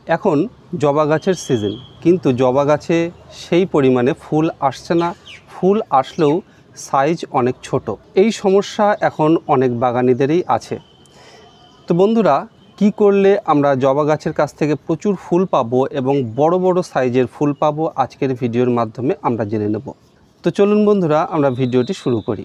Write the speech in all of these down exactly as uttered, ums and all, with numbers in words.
এখন জবা গাছের সিজন, কিন্তু জবা গাছে সেই পরিমাণে ফুল আসছে না, ফুল আসলেও সাইজ অনেক ছোট। এই সমস্যা এখন অনেক বাগানীদেরই আছে। তো বন্ধুরা, কি করলে আমরা জবা গাছের কাছ থেকে প্রচুর ফুল পাবো এবং বড় বড় সাইজের ফুল পাবো, আজকের ভিডিওর মাধ্যমে আমরা জেনে নেব। তো চলুন বন্ধুরা, আমরা ভিডিওটি শুরু করি।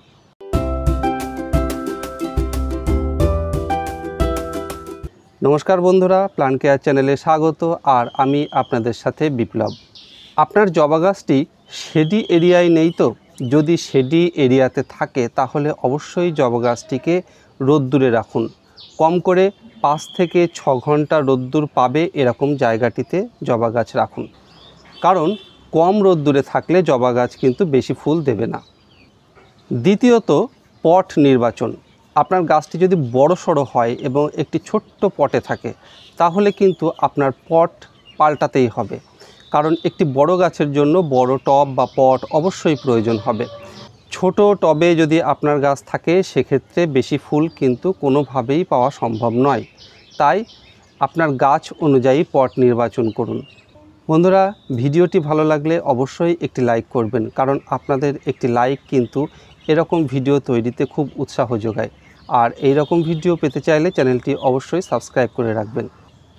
নমস্কার বন্ধুরা, প্ল্যান্ট কেয়ার চ্যানেলে স্বাগত। আর আমি আপনাদের সাথে বিপ্লব। আপনার জবা গাছটি শেডি এরিয়ায় নেই তো? যদি শেডি এরিয়াতে থাকে তাহলে অবশ্যই জবা গাছটিকে রোদ্দুরে রাখুন। কম করে পাঁচ থেকে ছ ঘন্টা রোদ্দুর পাবে এরকম জায়গাটিতে জবা গাছ রাখুন, কারণ কম রোদ্দুরে থাকলে জবা গাছ কিন্তু বেশি ফুল দেবে না। দ্বিতীয়ত, পট নির্বাচন। আপনার গাছটি যদি বড় সড়ো হয় এবং একটি ছোট্ট পটে থাকে তাহলে কিন্তু আপনার পট পাল্টাতেই হবে, কারণ একটি বড় গাছের জন্য বড় টব বা পট অবশ্যই প্রয়োজন হবে। ছোট টবে যদি আপনার গাছ থাকে সেক্ষেত্রে বেশি ফুল কিন্তু কোনোভাবেই পাওয়া সম্ভব নয়। তাই আপনার গাছ অনুযায়ী পট নির্বাচন করুন। বন্ধুরা, ভিডিওটি ভালো লাগলে অবশ্যই একটি লাইক করবেন, কারণ আপনাদের একটি লাইক কিন্তু এরকম ভিডিও তৈরিতে খুব উৎসাহ যোগায়। আর এই রকম ভিডিও পেতে চাইলে চ্যানেলটি অবশ্যই সাবস্ক্রাইব করে রাখবেন।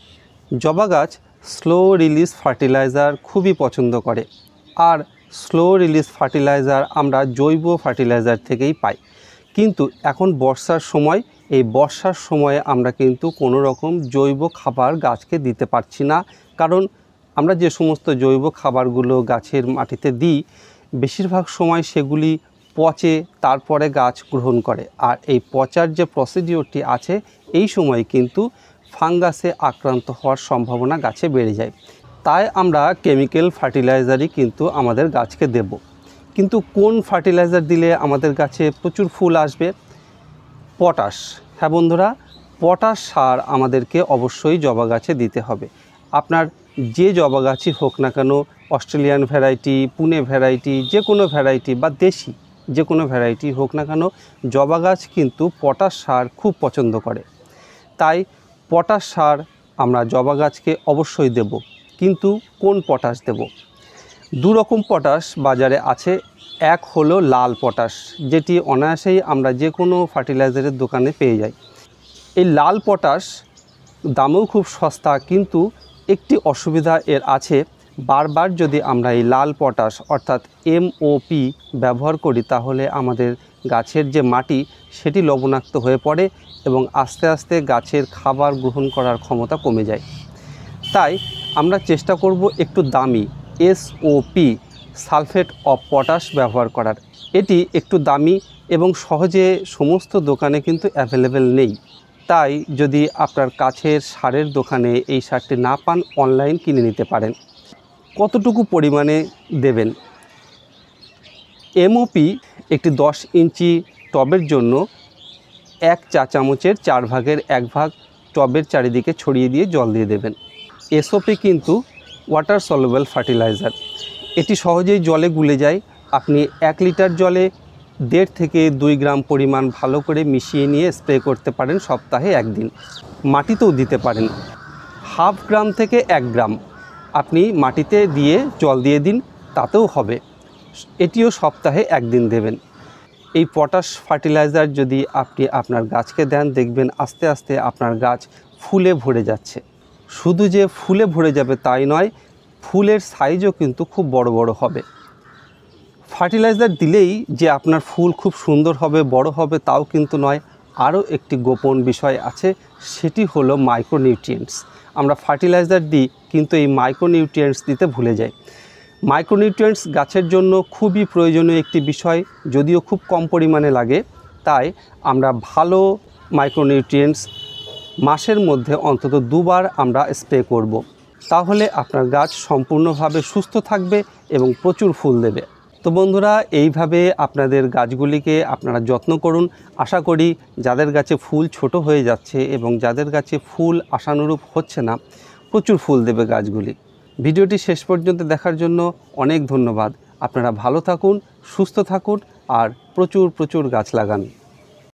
জবা গাছ স্লো রিলিজ ফার্টিলাইজার খুবই পছন্দ করে, আর স্লো রিলিজ ফার্টিলাইজার আমরা জৈব ফার্টিলাইজার থেকেই পাই। কিন্তু এখন বর্ষার সময়, এই বর্ষার সময়ে আমরা কিন্তু কোনো রকম জৈব খাবার গাছকে দিতে পারছি না, কারণ আমরা যে সমস্ত জৈব খাবারগুলো গাছের মাটিতে দিই বেশিরভাগ সময় সেগুলি পচে তারপরে গাছ গ্রহণ করে। আর এই পচার যে প্রসিডিওরটি আছে এই সময় কিন্তু ফাঙ্গাসে আক্রান্ত হওয়ার সম্ভাবনা গাছে বেড়ে যায়। তাই আমরা কেমিক্যাল ফার্টিলাইজারই কিন্তু আমাদের গাছকে দেব। কিন্তু কোন ফার্টিলাইজার দিলে আমাদের গাছে প্রচুর ফুল আসবে? পটাশ। হ্যাঁ বন্ধুরা, পটাশ সার আমাদেরকে অবশ্যই জবা গাছে দিতে হবে। আপনার যে জবা গাছই হোক না কেন, অস্ট্রেলিয়ান ভ্যারাইটি, পুনে ভ্যারাইটি, যে কোনো ভ্যারাইটি বা দেশি যে কোনো ভ্যারাইটি হোক না কেন, জবা গাছ কিন্তু পটাশ সার খুব পছন্দ করে। তাই পটাশ সার আমরা জবা গাছকে অবশ্যই দেব। কিন্তু কোন পটাশ দেব? দু রকম পটাশ বাজারে আছে। এক হলো লাল পটাশ, যেটি অনায়াসেই আমরা যে কোনো ফার্টিলাইজারের দোকানে পেয়ে যাই। এই লাল পটাশ দামেও খুব সস্তা, কিন্তু একটি অসুবিধা এর আছে। বারবার যদি আমরা এই লাল পটাশ অর্থাৎ এমওপি ব্যবহার করি তাহলে আমাদের গাছের যে মাটি সেটি লবণাক্ত হয়ে পড়ে এবং আস্তে আস্তে গাছের খাবার গ্রহণ করার ক্ষমতা কমে যায়। তাই আমরা চেষ্টা করব একটু দামি এসওপি সালফেট অফ পটাশ ব্যবহার করার। এটি একটু দামি এবং সহজে সমস্ত দোকানে কিন্তু অ্যাভেলেবেল নেই। তাই যদি আপনার কাছের সারের দোকানে এই সারটি না পান, অনলাইন কিনে নিতে পারেন। কতটুকু পরিমাণে দেবেন? এমওপি একটি দশ ইঞ্চি টবের জন্য এক চা চামচের চার ভাগের এক ভাগ টবের চারিদিকে ছড়িয়ে দিয়ে জল দিয়ে দেবেন। এসওপি কিন্তু ওয়াটার সলুবেল ফার্টিলাইজার, এটি সহজেই জলে গুলে যায়। আপনি এক লিটার জলে দেড় থেকে দুই গ্রাম পরিমাণ ভালো করে মিশিয়ে নিয়ে স্প্রে করতে পারেন সপ্তাহে একদিন। মাটিতেও দিতে পারেন। হাফ গ্রাম থেকে এক গ্রাম আপনি মাটিতে দিয়ে জল দিয়ে দিন, তাতেও হবে। এটিও সপ্তাহে একদিন দেবেন। এই পটাশ ফার্টিলাইজার যদি আপনি আপনার গাছকে দেন, দেখবেন আস্তে আস্তে আপনার গাছ ফুলে ভরে যাচ্ছে। শুধু যে ফুলে ভরে যাবে তাই নয়, ফুলের সাইজও কিন্তু খুব বড় বড় হবে। ফার্টিলাইজার দিলেই যে আপনার ফুল খুব সুন্দর হবে, বড় হবে তাও কিন্তু নয়। আরও একটি গোপন বিষয় আছে, সেটি হলো মাইক্রোনিউট্রিয়েন্টস। আমরা ফার্টিলাইজার দিই কিন্তু এই মাইক্রোনিউট্রিয়েন্টস দিতে ভুলে যাই। মাইক্রোনিউট্রিয়েন্টস গাছের জন্য খুবই প্রয়োজনীয় একটি বিষয়, যদিও খুব কম পরিমাণে লাগে। তাই আমরা ভালো মাইক্রোনিউট্রিয়েন্টস মাসের মধ্যে অন্তত দুবার আমরা স্প্রে করব। তাহলে আপনার গাছ সম্পূর্ণভাবে সুস্থ থাকবে এবং প্রচুর ফুল দেবে। তো বন্ধুরা, এইভাবে আপনাদের গাছগুলিকে আপনারা যত্ন করুন। আশা করি যাদের গাছে ফুল ছোট হয়ে যাচ্ছে এবং যাদের গাছে ফুল আশানুরূপ হচ্ছে না, প্রচুর ফুল দেবে গাছগুলি। ভিডিওটি শেষ পর্যন্ত দেখার জন্য অনেক ধন্যবাদ। আপনারা ভালো থাকুন, সুস্থ থাকুন আর প্রচুর প্রচুর গাছ লাগান।